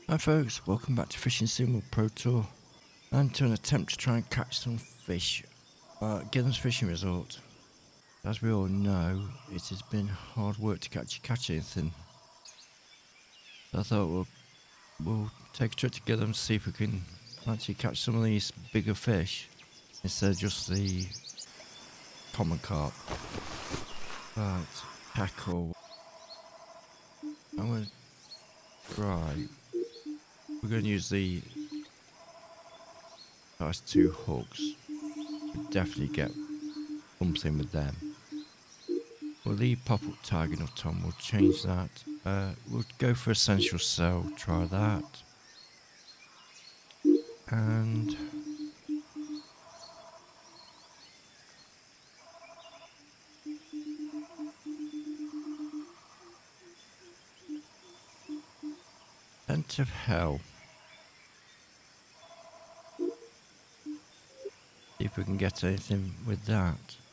Hi folks, welcome back to Fishing Sim Pro Tour and to an attempt to try and catch some fish at Gillham's fishing resort. As we all know, it has been hard work to catch anything. So I thought we'll take a trip to Gillham, see if we can actually catch some of these bigger fish instead of just the common carp. Right, tackle. I'm going to try. We're going to use the size 2 hooks. We'll definitely get something with them. We'll leave pop-up tag enough Tom, we'll change that. We'll go for essential cell, try that. And Scent of Hell. See if we can get anything with that.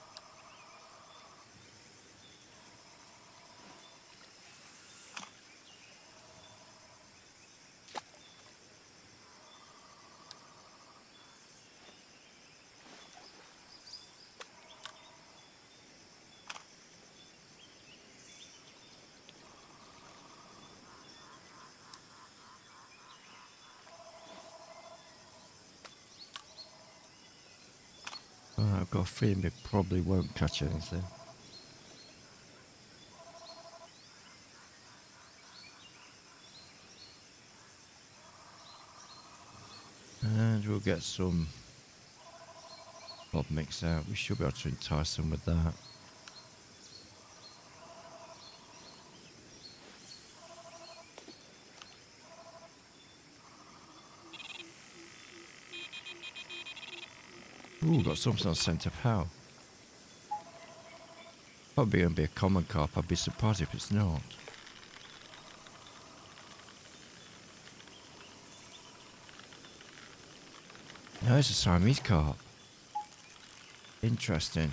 I've got a feeling we probably won't catch anything. And we'll get some bob mix out. We should be able to entice them with that. Ooh, got something on Scent of Hell. Probably going to be a common carp. I'd be surprised if it's not. No, it's a Siamese carp. Interesting.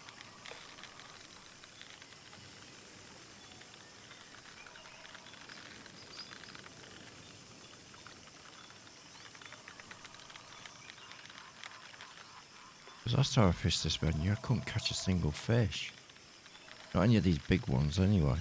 Because last time I fished this venue, I couldn't catch a single fish. Not any of these big ones, anyway.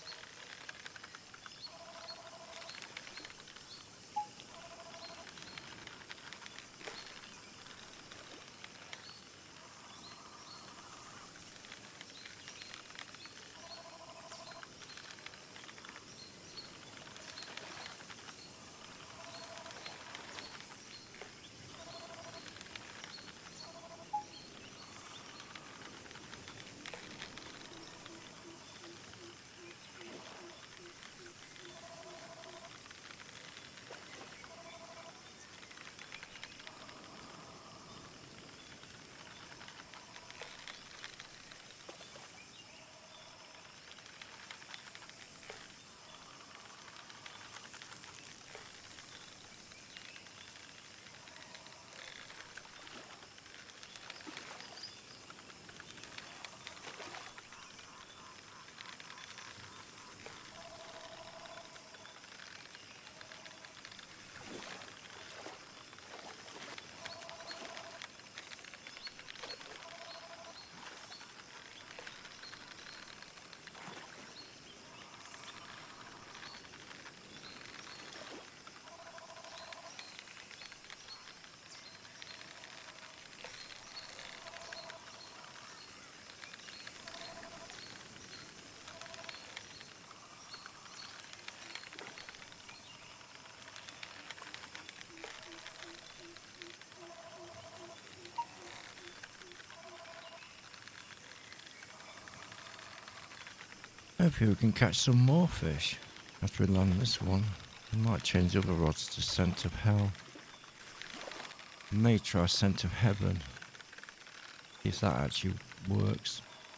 Hopefully we can catch some more fish after we land this one. We might change the other rods to Scent of Hell. May try Scent of Heaven. See if that actually works.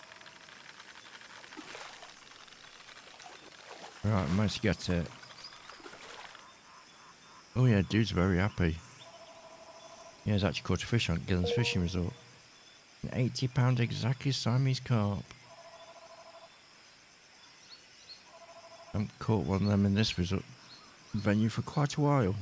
Right, I managed to get it. Oh yeah, dude's very happy. Yeah, he's actually caught a fish on Gillham's fishing resort. An £80 exactly Siamese carp. I haven't caught one of them in this resort venue for quite a while.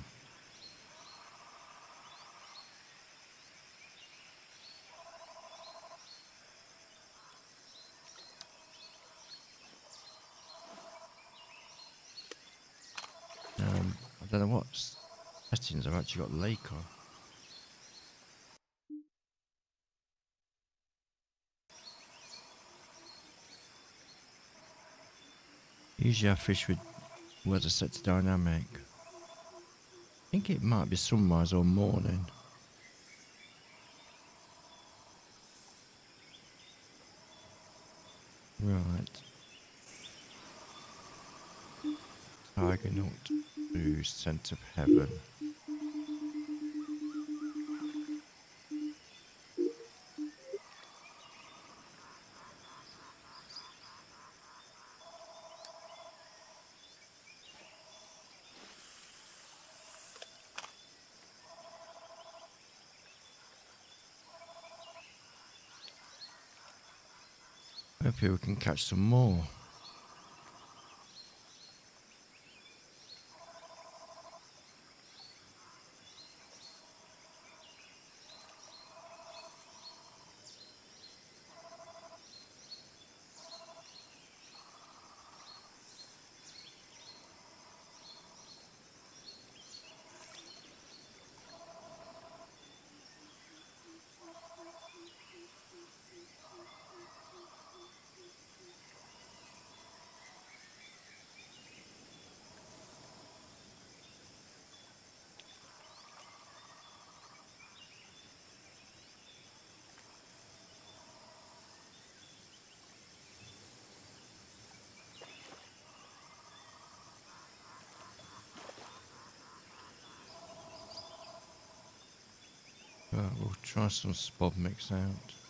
I don't know what settings I've actually got lake on. Usually I fish with weather set to dynamic. I think it might be sunrise or morning. Right. Tiger Nut to Scent of Heaven. Hopefully we can catch some more. Right, we'll try some spod mix out.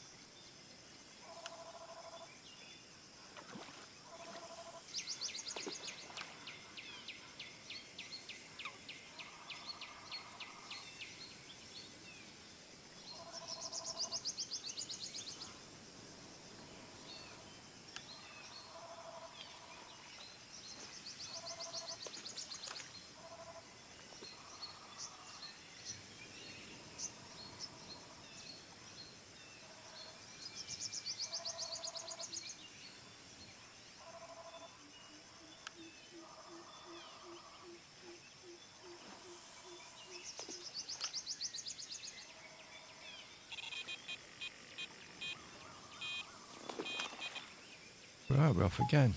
Right, we're off again.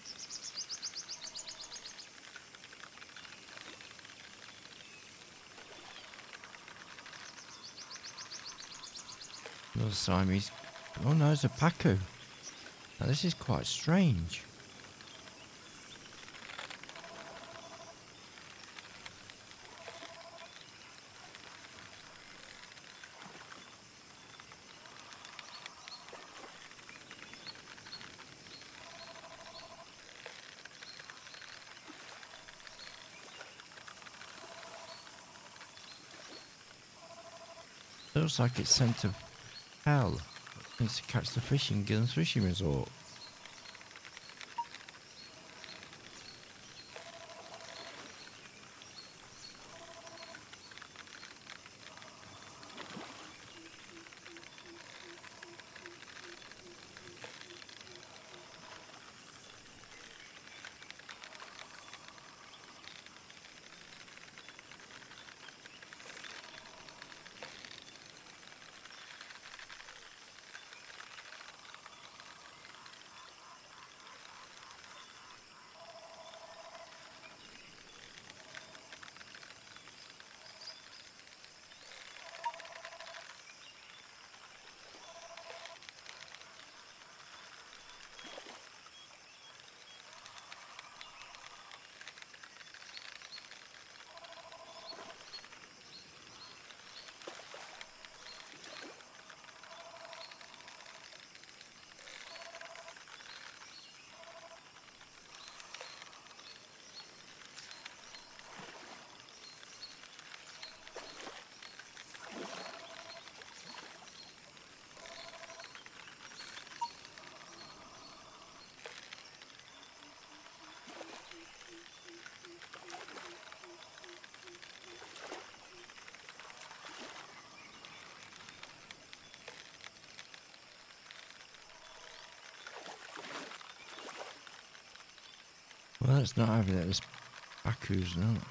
Another Siamese. Oh no, it's a Pacu. Now this is quite strange. Looks like it's scent of hell. It needs to catch the fish in Gillham's Fishing Resort. Well, let's not have it. This Baku's not.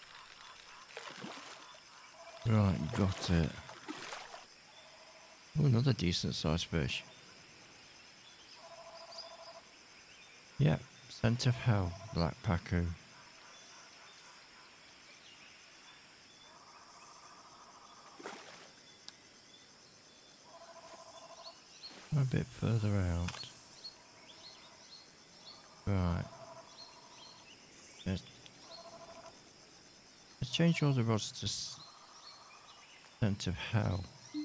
Right, got it. Oh, another decent sized fish. Yep, scent of hell, black Paku. A bit further out. Right. Let's change all the rods to scent of hell.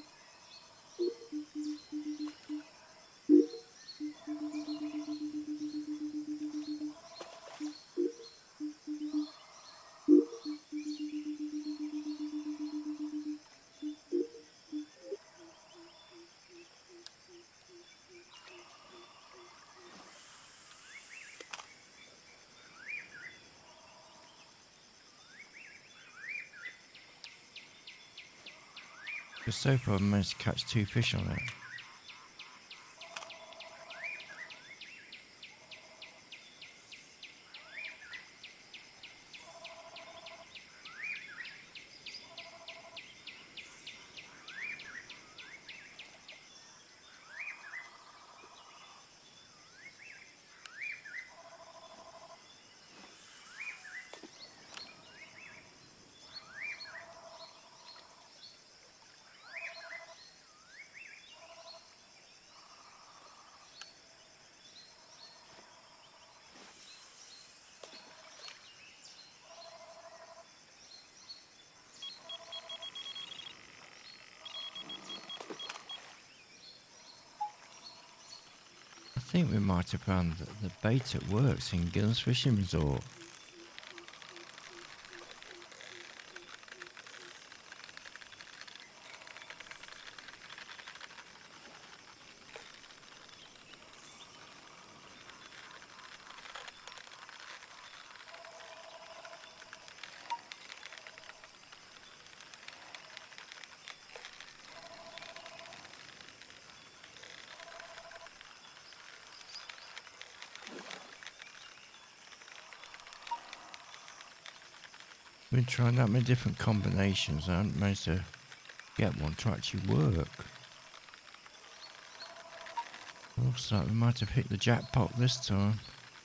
Because so far I've managed to catch 2 fish on it. I think we might have found the bait that works in Gillham's Fishing Resort. We've been trying that many different combinations. I haven't managed to get one to actually work. Looks like we might have hit the jackpot this time.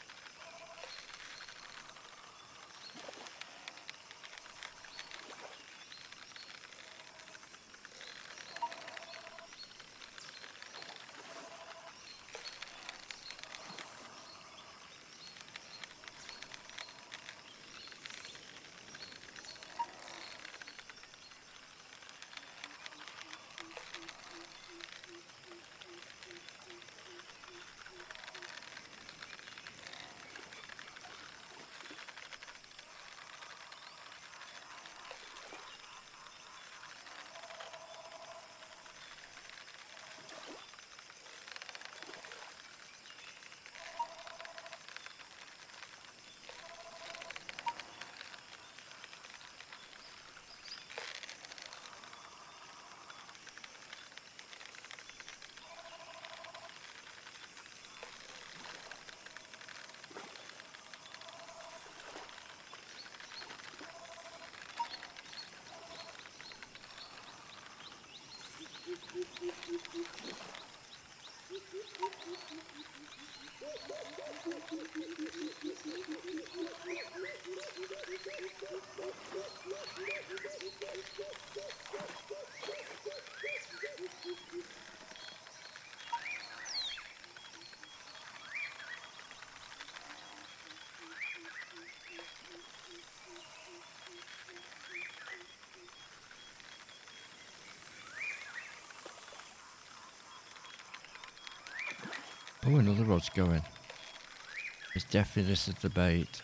Oh, another rod's going. It's definitely this is the bait.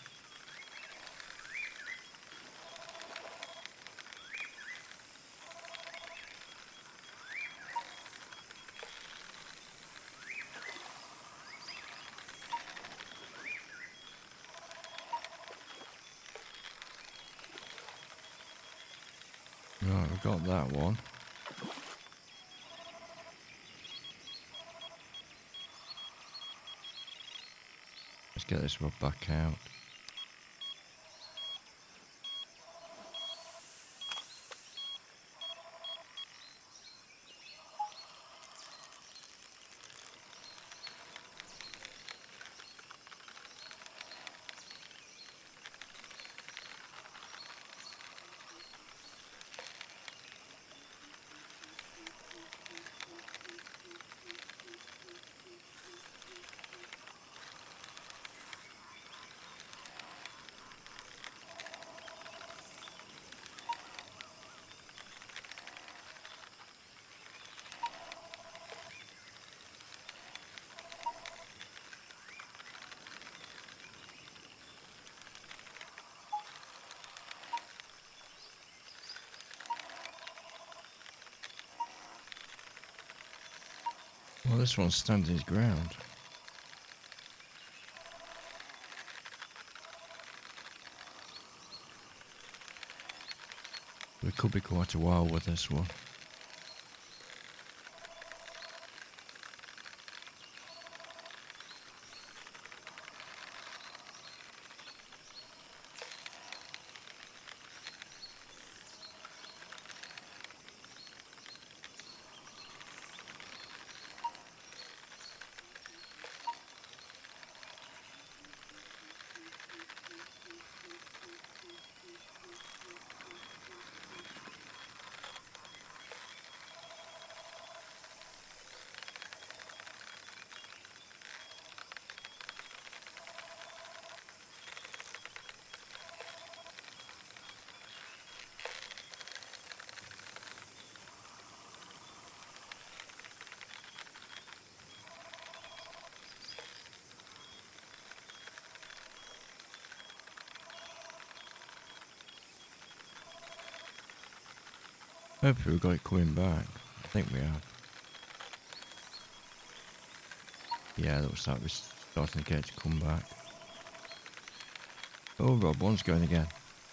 Right, we've got that one. Let's get this rod back out. Well, this one's standing his ground. We could be quite a while with this one. Hopefully we've got it coming back. I think we have. Yeah, looks like we're starting to get it to come back. Oh, Rob, one's going again.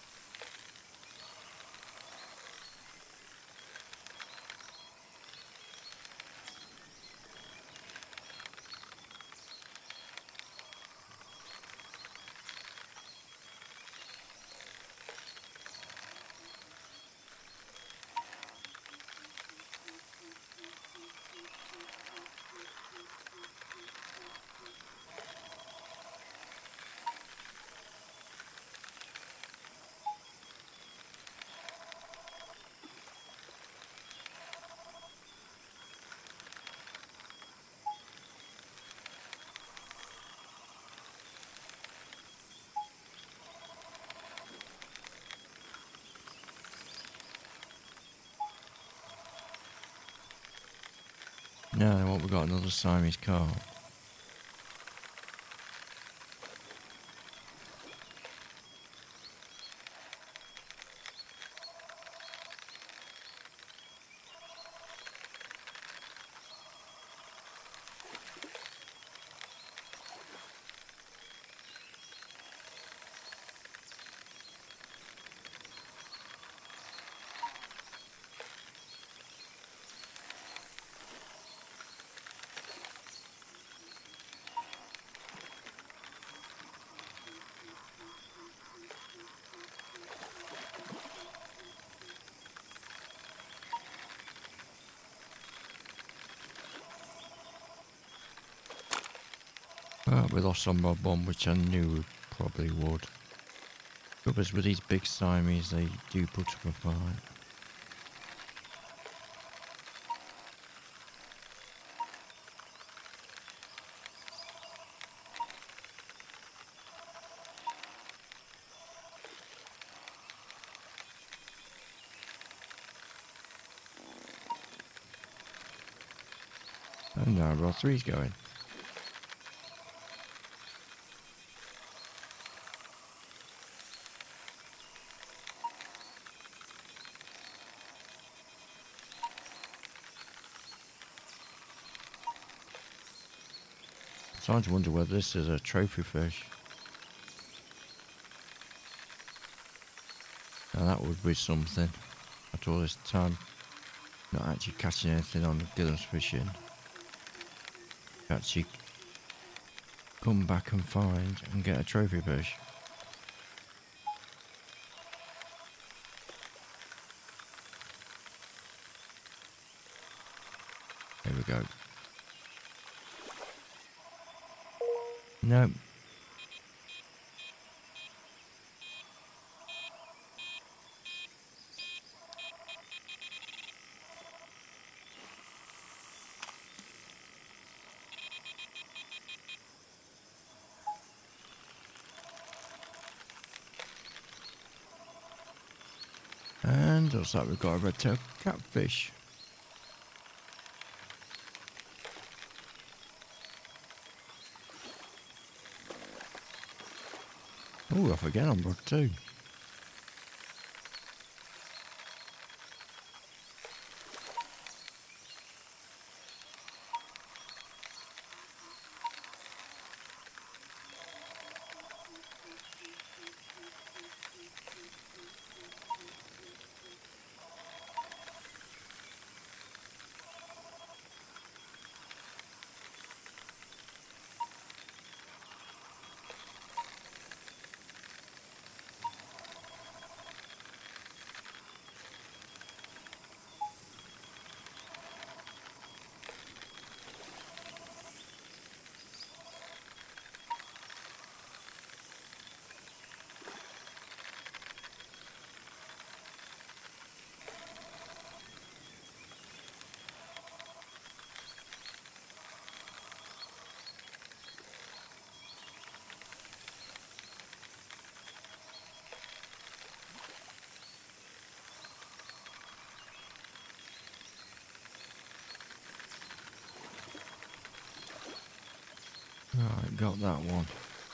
No, what, we got another Siamese carp. Well, we lost on Rob one, which I knew we probably would. Troubles with these big Siamese, they do put up a fight. Oh no, Rod 3's going. I'm starting to wonder whether this is a trophy fish. Now that would be something. After all this time, not actually catching anything on Gillhams fishing. Actually come back and find and get a trophy fish. There we go. No. And looks like we've got a red-tailed catfish. Oh, off again on Rod 2. Right, got that one.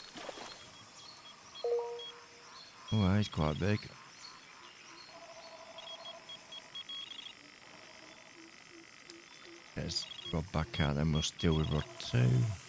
Oh, he's quite big. Let's rod back out, then we'll deal with rod 2.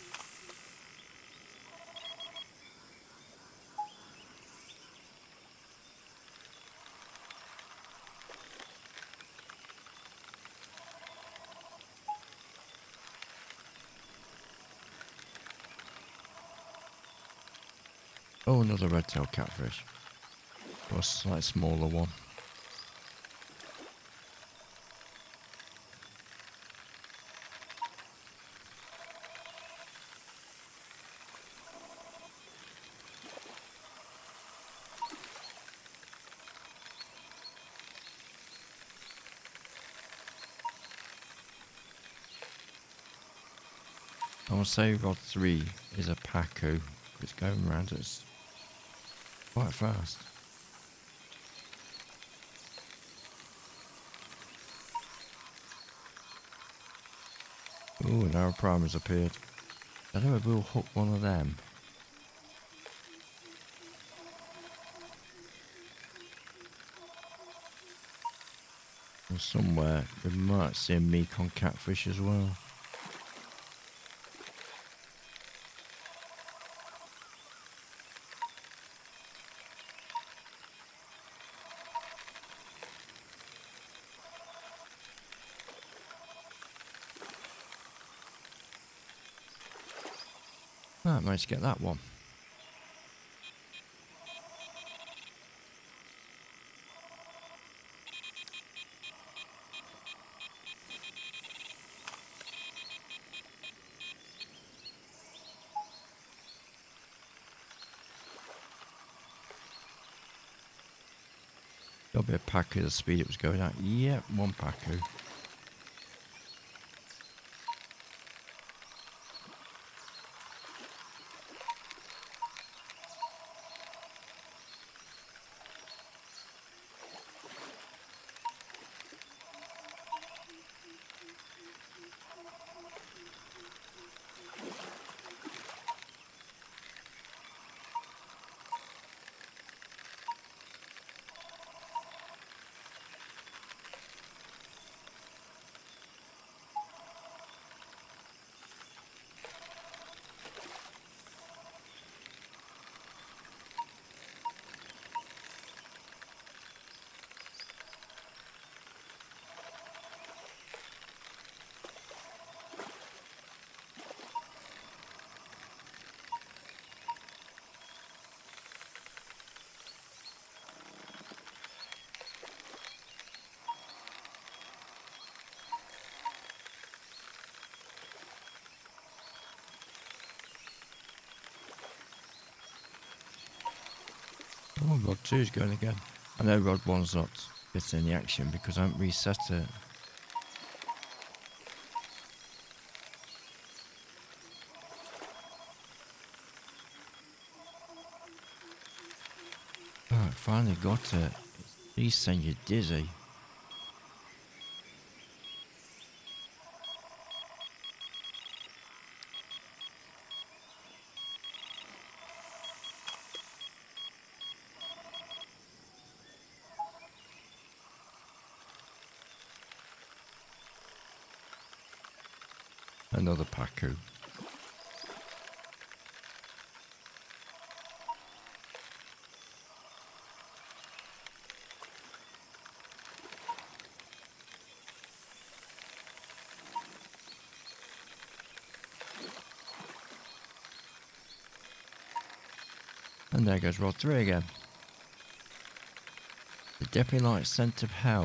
Oh, another red-tailed catfish. Or a slightly smaller one. I will say rod 3 is a pacu. It's going around us quite fast. Ooh, now a primer's appeared. I don't know if we'll hook one of them. Or somewhere we might see a Mekong catfish as well. I managed to get that one. Got a bit of pacu, the speed it was going at. Yep, one pacu. Oh, rod 2 is going again. I know rod 1's not getting the action because I haven't reset it. Oh, I finally got it. These send you dizzy. Another pacu. And there goes rod 3 again. It definitely like scent of hell.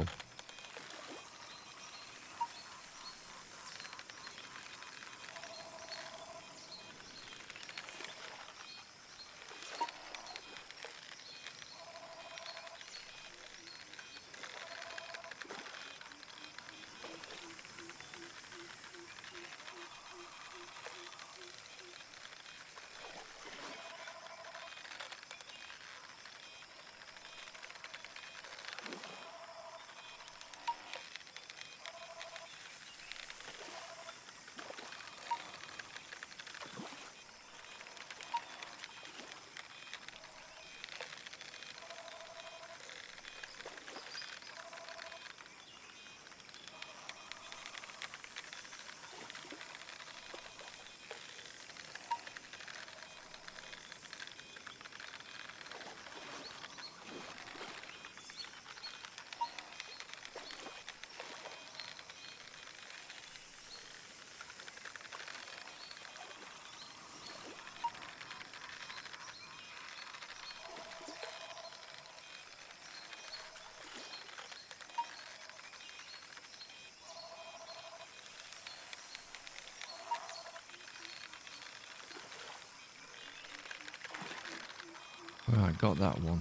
Right, got that one.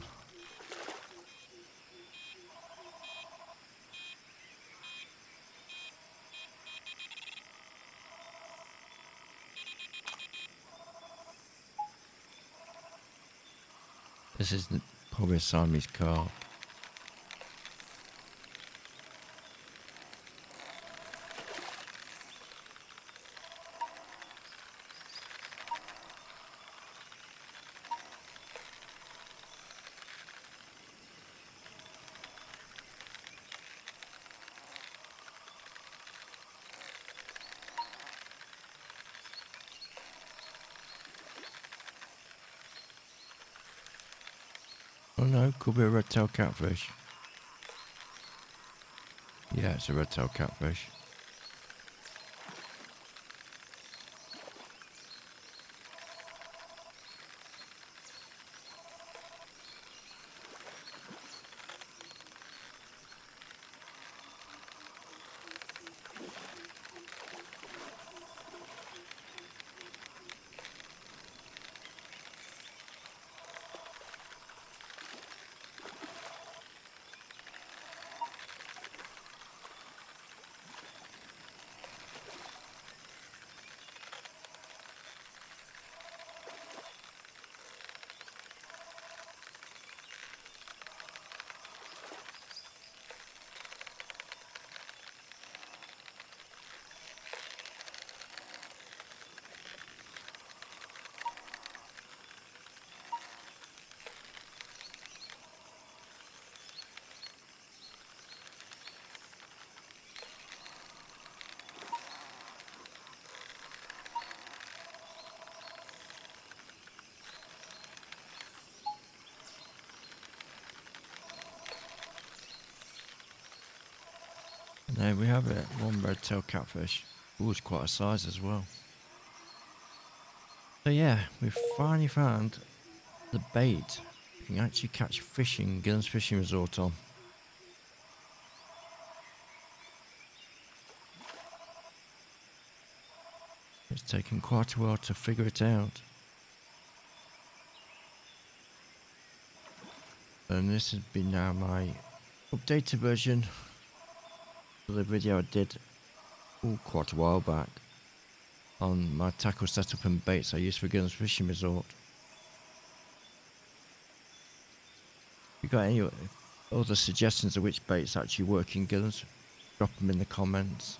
This is probably a Siamese carp. Oh no, could be a red-tailed catfish. Yeah, it's a red-tailed catfish. And there we have it, one red-tailed catfish. Ooh, it's quite a size as well. So yeah, we've finally found the bait you can actually catch fish in Gillham's Fishing Resort on. It's taken quite a while to figure it out. And this has been now my updated version of the video I did quite a while back on my tackle setup and baits I use for Gillham's Fishing Resort. If you got any other suggestions of which baits actually work in Gillham's, drop them in the comments.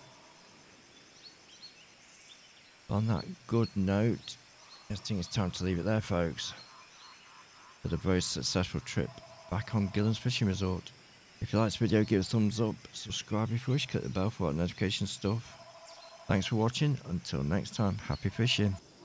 On that good note, I think it's time to leave it there, folks, with a very successful trip back on Gillham's Fishing Resort. If you like this video, give it a thumbs up, subscribe if you wish, click the bell for notification stuff. Thanks for watching, until next time, happy fishing.